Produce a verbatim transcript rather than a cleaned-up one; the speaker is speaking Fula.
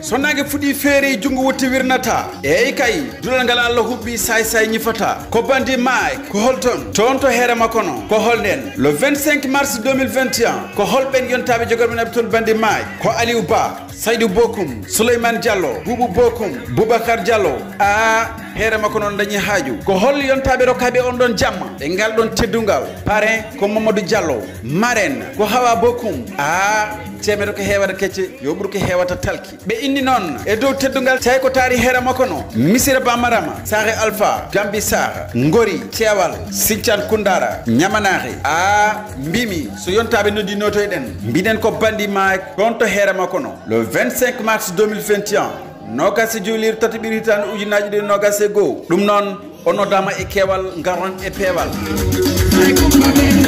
sonnage fudi feere jungo wotti wirnata eyi kay dulal ngal Allah hubbi say say ñifata ko bandi Mike ko holton ton to here makono ko holden le vingt-cinq mars deux mille vingt et un ko holben yontabe jogol men abtol bandi Mike ko Aliou Ba Saydou Bokum Souleymane Diallo Boubou Bokum Boubacar Diallo a here makko non dañi haaju ko hol yontabe rokabe on don jamma e ngal don teddungal parrain ko Mamadou Diallo marraine ko Hawa Bokum a temere ko hewata kecce yo bur ko hewata talki be inni non e dow teddungal tay ko taari here makko no Missira Bamarama Sare Alpha Gambi Sar Ngori Tiawal Sinthiane Koundara Ñamanaari a mbimi so yontabe noddi noto eden mbiden ko bandi Mike don to here makko no le vingt-cinq mars deux mille vingt et un nogase julir tati biritan ujinaji de nogase go dum non onodama e kewal ngaron e pewal